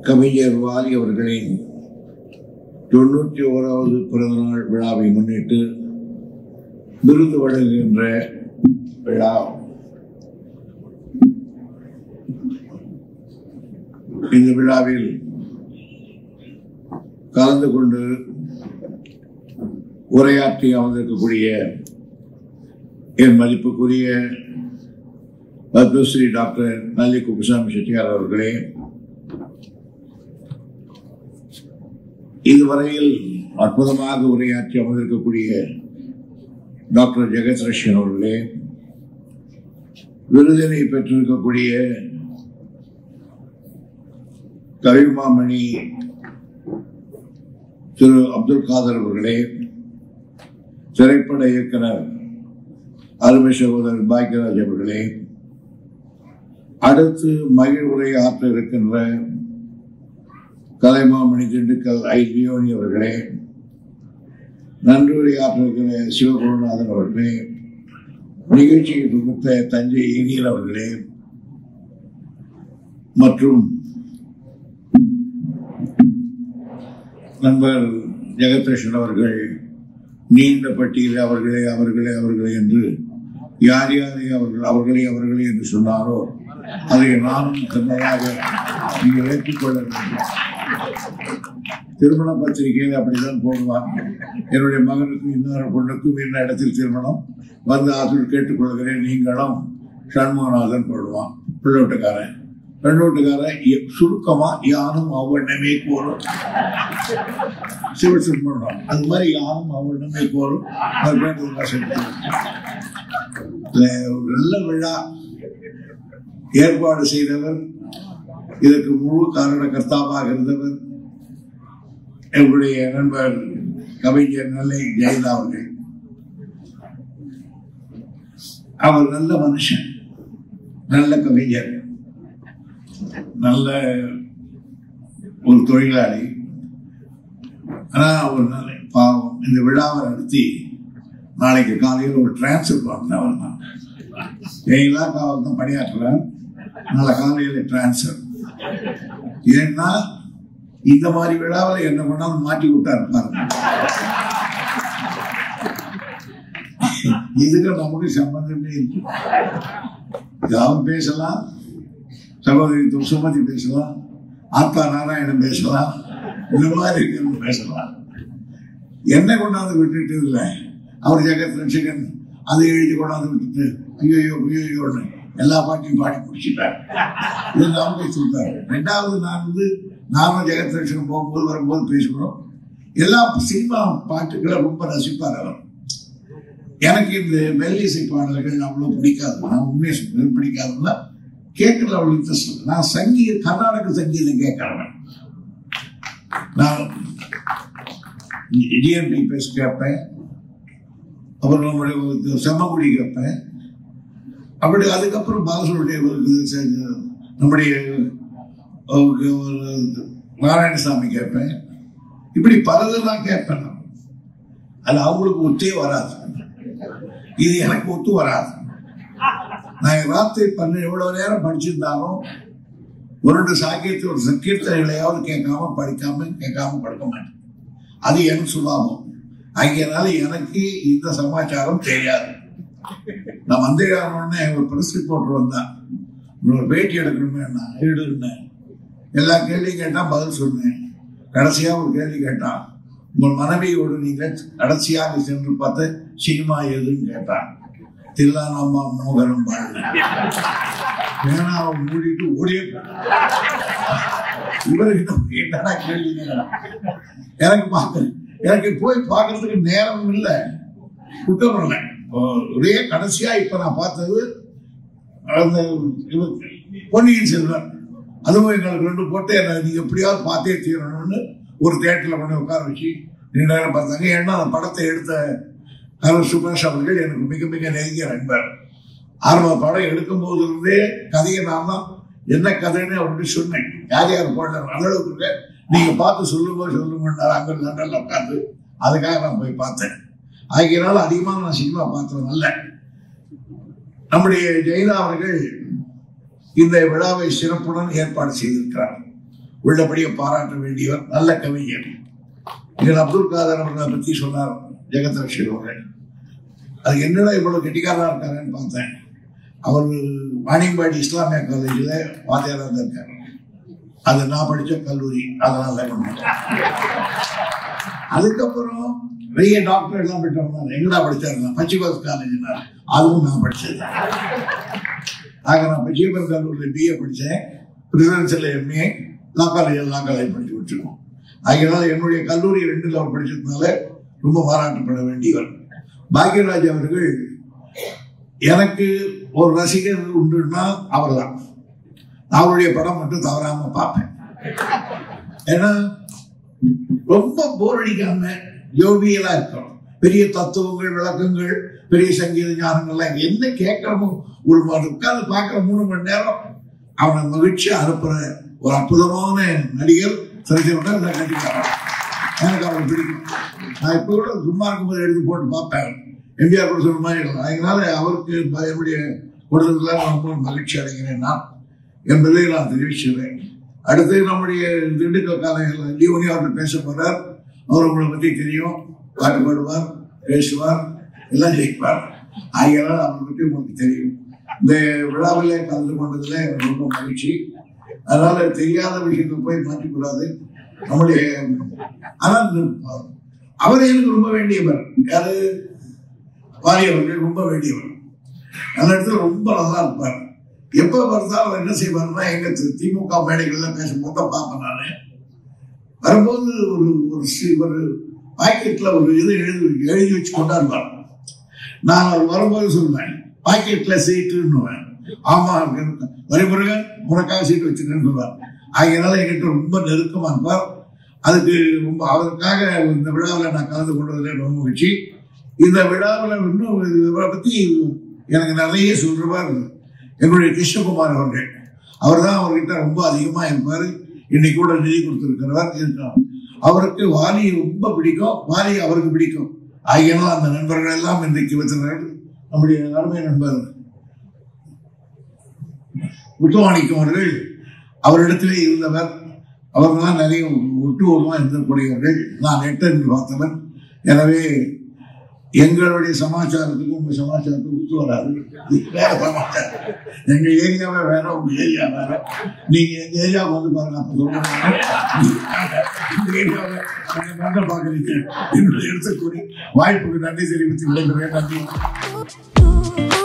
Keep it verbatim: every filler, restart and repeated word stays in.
கவிஞர் வாலி அவர்களின் தொண்ணூற்றி ஓராவது பிறந்தநாள் விழாவை முன்னிட்டு விருது வழங்குகின்ற விழா. இந்த விழாவில் கலந்து கொண்டு உரையாற்றி அமர்ந்திருக்கக்கூடிய என் மதிப்புக்குரிய பத்மஸ்ரீ டாக்டர் நல்லி குப்புசாமி செட்டியார் அவர்களே, இதுவரையில் அற்புதமாக உரையாற்றி அமர்ந்திருக்கக்கூடிய டாக்டர் ஜெகத்ரட்சன் அவர்களே, விருதினை பெற்றிருக்கக்கூடிய கவிமாமணி திரு அப்துல் காதர் அவர்களே, திரைப்பட இயக்குனர் அருமை சகோதரர் பாக்யராஜ் அவர்களே, அடுத்து மகிழ் உரை ஆற்ற இருக்கின்ற கலைமாமணி திண்டுக்கல் ஐ லியோனி அவர்களே, நன்றுரை ஆற்ற இருக்கிற சிவகுருநாதன் அவர்களே, நிகழ்ச்சியை தொகுத்த தஞ்சை இனியர் அவர்களே மற்றும் நண்பர் ஜெகத்ரட்சன் அவர்கள் நீண்ட பட்டியல் அவர்களே அவர்களே அவர்களே என்று யார் யாரை அவர்கள் அவர்களே அவர்களே என்று சொன்னாரோ அதை நானும் தன்னதாக நீங்கள் ஏற்றுக்கொள்ள வேண்டும். திருமண பத்திரிகையில் அப்படிதான் போடுவான். என்னுடைய மகனுக்கும் இன்னொரு பொண்ணுக்கும் இன்ன இடத்தில் திருமணம் வந்து அதில் கேட்டுக்கொள்கிறேன், நீங்களும் சண்முகநாதன் போடுவான். பிள்ளோட்டுக்காரன் பெண்ணோட்டுக்காரன் சுருக்கமா யானும் அவ்வண்ணமே கோரும் சிவசன் பண்ணணும். அது மாதிரி யானும் அவ்வண்ணமே கோரும். நல்ல விழா ஏற்பாடு செய்தவர், இதற்கு முழு காரணகர்த்தாவாக இருந்தவர் என்னுடைய நண்பர் கவிஞர் நெல்லை ஜெயலலிதா அவர்கள். அவர் நல்ல மனுஷன், நல்ல கவிஞர், நல்ல ஒரு தொழிலாளி. ஆனா ஒரு நல்ல பாவம். இந்த விழாவை நடத்தி நாளைக்கு காலையில் ஒரு டிரான்ஸ்ஃபர் பண்ண அவர் தான் ஜெயலலிதா அவர் தான் பணியாற்றுறார். நாளை காலையில் டிரான்ஸ்ஃபர். ஏன்னா இந்த மாதிரி விழாவில் என்ன பண்ணாலும் மாட்டி விட்டாரு பாருங்க. இதுக்கு நமக்கு சம்பந்தமே இருக்கு. யாரும் பேசலாம், சகோதரி சுமதி பேசலாம், ஆத்தா நாராயணன் பேசலாம், இந்த மாதிரி இருக்கிறவங்க பேசலாம். என்ன கொண்டாந்து விட்டுட்டு இல்லை அவர் ஜெகத் ரட்சகன் அதை எழுதி கொண்டாந்து விட்டுட்டு ஐயோ ஐயோன்னு எல்லா பாட்டையும் பாடி முடிச்சுட்டார். இது நாம சொல்லிட்டாரு. ரெண்டாவது நான் வந்து நானும் ஜெகத் ரட்சகன் போகும்போது வரும்போது பேசுகிறோம். எல்லா சினிமா பாட்டுகளை ரொம்ப ரசிப்பார் அவர். எனக்கு இந்த மெல்லிசை பாடல்கள் அவ்வளோ பிடிக்காது. நான் உண்மையை சொல்றேன், பிடிக்காதுன்னா கேட்கல அவ்வளோ இன்ட்ரெஸ்ட். நான் சங்கீத கர்நாடக சங்கீதம் கேட்கிறவன். நான் ஜிஎம்பி பேச கேட்பேன், அப்புறம் நம்முடைய செம்மக்குடி கேட்பேன். அப்படி அதுக்கப்புறம் பாலசுடைய நம்முடைய நாராயணசாமி கேட்பேன். இப்படி பலதெல்லாம் கேட்பேன். அது அவங்களுக்கு ஒத்தே வராது, இது எனக்கு ஒத்து வராது. நான் ராத்திரி பண்ண எவ்வளவு நேரம் படிச்சிருந்தாலும் ஒரு ரெண்டு சாக்கியத்தை ஒரு சங்கீர்த்தனைகளையாவது கேட்காம படிக்காம கேட்காம படுக்க மாட்டேன். அது எனக்கு சுபாவம். ஆகியனால எனக்கு இந்த சமாச்சாரம் தெரியாது. நான் மந்திரியானே ஒரு பிரஸ் ரிப்போர்ட்டர் வந்தான், ஒரு பேட்டி எடுக்கணுமே, நான் எடுன்னேன். எல்லா கேள்வியும் கேட்டா பதில் சொன்னேன். கடைசியா ஒரு கேள்வி கேட்டான், உங்கள் மனைவியோடு நீங்க கடைசியாக சென்று பார்த்து சினிமா எதுன்னு கேட்டான். தில்லானாமா மோகனம் பாடின பேனாவை மூடிட்டு ஓடியே இவருக்கு என்னடா கேள்வி. எனக்கு பார்க்க எனக்கு போய் பார்க்கறதுக்கு நேரம் இல்லை, குற்றம். ஒரே கடைசியா இப்ப நான் பார்த்தது அந்த பொன்னியின் செல்வன். அதுவும் எங்களுக்கு ரெண்டு போட்டு என்ன நீங்க எப்படியாவது பார்த்தே தீரணும்னு ஒரு தியேட்டர்ல கொண்டு உட்கார வச்சு நீண்ட நேரம் பார்த்தாங்க. ஏன்னா அந்த படத்தை எடுத்த கலர் சுபாஷ் அவர்கள் எனக்கு மிக மிக நெருங்கிய நண்பர். ஆரம்ப படம் எடுக்கும் போது இருந்தே கதையை நான் தான் என்ன கதைன்னு அவர்கிட்ட சொன்னேன். யார் யார் போட்ட அளவுக்கு நீங்க பார்த்து சொல்லுங்க சொல்லுங்க அங்க லண்டன்ல உட்காந்து அதுக்காக நான் போய் பார்த்தேன். ஆகியனால அதிகமாக நான் சினிமா பார்த்தது அல்ல. நம்முடைய ஜெயலலிதா அவர்கள் இந்த விழாவை சிறப்புடன் ஏற்பாடு செய்திருக்கிறார். உள்ளபடியே பாராட்ட வேண்டியவர், நல்ல கவிஞர். இதில் அப்துல் காதர் அவர்களை பற்றி சொன்னார் ஜெகத் ரஷீத் அவர்கள். அது என்னடா இவ்வளவு கெட்டிக்காரா இருக்காருன்னு பார்த்தேன். அவர் வாணியம்பாடி இஸ்லாமிய காலேஜில் வாத்தியாராக இருக்காரு. அது நான் படித்த கல்லூரி, அதனால அதுக்கப்புறம் நிறைய டாக்டர் எல்லாம் பெற்றவங்க எங்கடா படிச்சாருன்னா பச்சிபாஸ் காலேஜ்னா அதுவும் நான் படிச்சது. ஆக நான் பச்சிபாஸ் கல்லூரியில் பிஏ படித்தேன், presidential M A, law college law college படிச்சு வச்சிருக்கோம். அதனால என்னுடைய கல்லூரி ரெண்டுல அவர் படிச்சதுனால ரொம்ப பாராட்டப்பட வேண்டியவர். பாக்யராஜ் அவர்கள் எனக்கு ஒரு ரசிகர் உண்டுன்னா அவர் தான். அவருடைய படம் மட்டும் தவறாம பார்ப்பேன். ஏன்னா ரொம்ப போர் அடிக்காம யோகியலா இருக்கும். பெரிய தத்துவங்கள், விளக்கங்கள், பெரிய சங்கீத ஞானங்கள்லாம் என்ன கேட்கறமோ ஒரு உட்கார்ந்து பார்க்கிற மூணு மணி நேரம் அவனை மகிழ்ச்சியா அனுப்புற ஒரு அற்புதமான நடிகர் சரித்திரம் நடிக்கிறார். எனக்கு அவரை பிடிக்கும். நான் இப்ப கூட சும்மா இருக்கும்போது எடுத்து போட்டு பார்ப்பேன். எம்ஜிஆர் கூட சொன்ன மாதிரி இல்லை. அதனால அவருக்கு என்னுடைய கொடுத்ததுல ரொம்ப மகிழ்ச்சி அடைகிறேன் நான் என்பதை நான் தெரிவிச்சுக்கிறேன். அடுத்து நம்முடைய திண்டுக்கல் காலையில் லீவனி அவர்கள் பேச போறார். அவர் உங்களை பற்றி தெரியும், பாட்டு பாடுவார், பேசுவார், எல்லாம் ஜெயிப்பார். ஆகியனால் அவரை பற்றி உங்களுக்கு தெரியும். இந்த விழாவிலே கலந்து கொண்டதுல எனக்கு ரொம்ப மகிழ்ச்சி. அதனால தெரியாத விஷயத்தை போய் மாற்றிக்கூடாது. நம்முடைய ஆனால் அவரை எனக்கு ரொம்ப வேண்டியவர். யாரு? வாரியவர்கள் ரொம்ப வேண்டியவர். அந்த இடத்துல ரொம்ப நல்லா இருப்பார். எப்ப பார்த்தாலும் என்ன செய்வாருன்னா எங்க திமுக மேடைகள்ல பேசும்போது தான் பார்ப்பேன். நானு வரும்போது ஒரு ஒரு பாக்கெட்ல ஒரு இது எழுதி எழுதி வச்சு கொண்டாடுவார். நான் அவர் வரும்போது சொல்லுவேன், பாக்கெட்ல சீட்டுன்னுவேன். ஆமா வரிமுருகன் உனக்காக சீட்டு வச்சிருக்கேன்னு சொல்லுவார். அதனால என்கிட்ட ரொம்ப நெருக்கமா இருப்பார். அதுக்கு ரொம்ப அவருக்காக இந்த விழாவில் நான் கலந்து கொண்டதுல ரொம்ப மகிழ்ச்சி. இந்த விழாவில் இன்னும் இவரை பத்தி எனக்கு நிறைய சொல்றவர் என்னுடைய கிருஷ்ணகுமார் அவர்கள். அவர் தான் அவர்கிட்ட ரொம்ப அதிகமா இருப்பாரு. இன்னைக்கு கூட நிதி கொடுத்திருக்கிறவர் இருக்கார். அவருக்கு வாலி ரொம்ப பிடிக்கும், வாலி அவருக்கு பிடிக்கும். ஆகியனால் அந்த நண்பர்கள் எல்லாம் இன்றைக்கு வச்சிருக்கிறார்கள். நம்முடைய அருமை நண்பர் முத்துமாணிக்கம் அவர்கள் அவரிடத்திலே இருந்தவர். அவர்கள்லாம் நிறைய ஒட்டுவோமா இருந்தக்கூடியவர்கள். நான் எட்டு என்று பார்த்தவன். எனவே எங்களுடைய சமாச்சாரத்துக்கும் உங்க சமாச்சாரத்துக்கும் ஒத்து வராது. வேற சமாச்சாரம். எங்க ஏரியாவே வேற, உங்க ஏரியா வேற. நீங்க எங்க ஏரியாவுக்கு வந்து பாருங்க, அப்ப சொல்லுவாங்க இந்த ஏரியாவை நன்றாக பாக்குறீங்க என்று எடுத்துக்கூறி வாய்ப்புக்கு நன்றி தெரிவித்து விடைபெறுகிறேன். நன்றி.